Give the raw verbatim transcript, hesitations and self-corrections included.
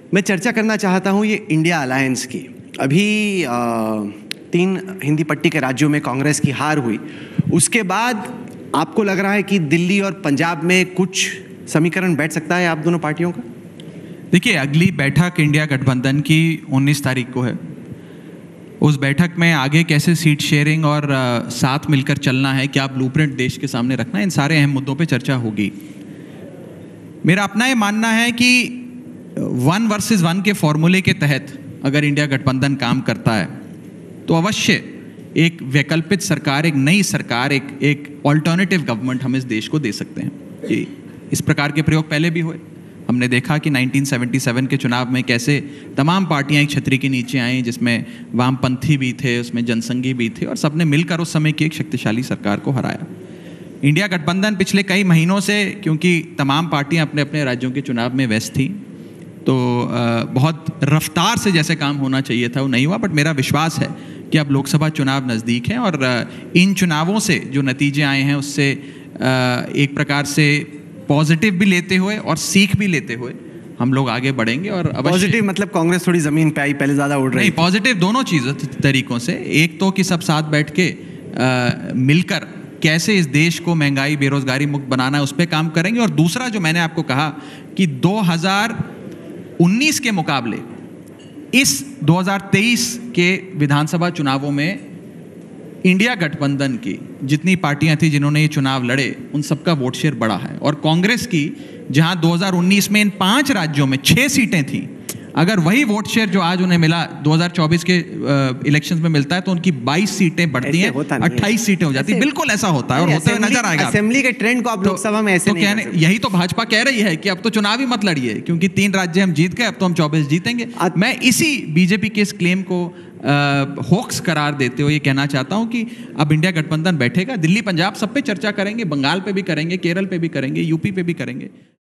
मैं चर्चा करना चाहता हूँ ये इंडिया अलायंस की। अभी आ, तीन हिंदी पट्टी के राज्यों में कांग्रेस की हार हुई, उसके बाद आपको लग रहा है कि दिल्ली और पंजाब में कुछ समीकरण बैठ सकता है आप दोनों पार्टियों का? देखिए, अगली बैठक इंडिया गठबंधन की उन्नीस तारीख को है। उस बैठक में आगे कैसे सीट शेयरिंग और आ, साथ मिलकर चलना है, क्या ब्लूप्रिंट देश के सामने रखना है, इन सारे अहम मुद्दों पे चर्चा होगी। मेरा अपना ये मानना है कि वन वर्सेस वन के फॉर्मूले के तहत अगर इंडिया गठबंधन काम करता है तो अवश्य एक वैकल्पिक सरकार, एक नई सरकार, एक एक ऑल्टरनेटिव गवर्नमेंट हम इस देश को दे सकते हैं। कि इस प्रकार के प्रयोग पहले भी हुए। हमने देखा कि उन्नीस सौ सतहत्तर के चुनाव में कैसे तमाम पार्टियां एक छतरी के नीचे आईं, जिसमें वामपंथी भी थे, उसमें जनसंघी भी थे, और सबने मिलकर उस समय की एक शक्तिशाली सरकार को हराया। इंडिया गठबंधन पिछले कई महीनों से, क्योंकि तमाम पार्टियां अपने अपने राज्यों के चुनाव में व्यस्त थी, तो बहुत रफ्तार से जैसे काम होना चाहिए था वो नहीं हुआ। बट मेरा विश्वास है कि अब लोकसभा चुनाव नज़दीक हैं और इन चुनावों से जो नतीजे आए हैं उससे एक प्रकार से पॉजिटिव भी लेते हुए और सीख भी लेते हुए हम लोग आगे बढ़ेंगे। और पॉजिटिव मतलब कांग्रेस थोड़ी जमीन पे आई, पहले ज़्यादा उड़ रही। नहीं, पॉजिटिव दोनों चीज़ों तरीकों से। एक तो कि सब साथ बैठ के आ, मिलकर कैसे इस देश को महंगाई बेरोजगारी मुक्त बनाना है उस पर काम करेंगे। और दूसरा जो मैंने आपको कहा कि दो हज़ार उन्नीस के मुकाबले इस दो हज़ार तेईस के विधानसभा चुनावों में इंडिया गठबंधन की जितनी पार्टियां थी जिन्होंने ये चुनाव लड़े, उन सबका वोट शेयर बढ़ा है। और कांग्रेस की जहां दो हज़ार उन्नीस में इन पांच राज्यों में छह सीटें थीं, अगर वही वोट शेयर जो आज उन्हें मिला दो हज़ार चौबीस के इलेक्शंस में मिलता है तो उनकी बाईस सीटें बढ़ती हैं, अट्ठाईस सीटें हो जाती है। बिल्कुल ऐसा होता है और होते हुए नजर आएगा। असेंबली के ट्रेंड को आप लोकसभा में ऐसे तो कहने, यही तो भाजपा कह रही है कि अब तो चुनाव ही मत लड़िए, क्योंकि तीन राज्य हम जीत गए, अब तो हम चौबीस जीतेंगे। मैं इसी बीजेपी के इस क्लेम को होक्स करार देते हुए ये कहना चाहता हूं कि अब इंडिया गठबंधन बैठेगा, दिल्ली पंजाब सब पे चर्चा करेंगे, बंगाल पे भी करेंगे, केरल पे भी करेंगे, यूपी पे भी करेंगे।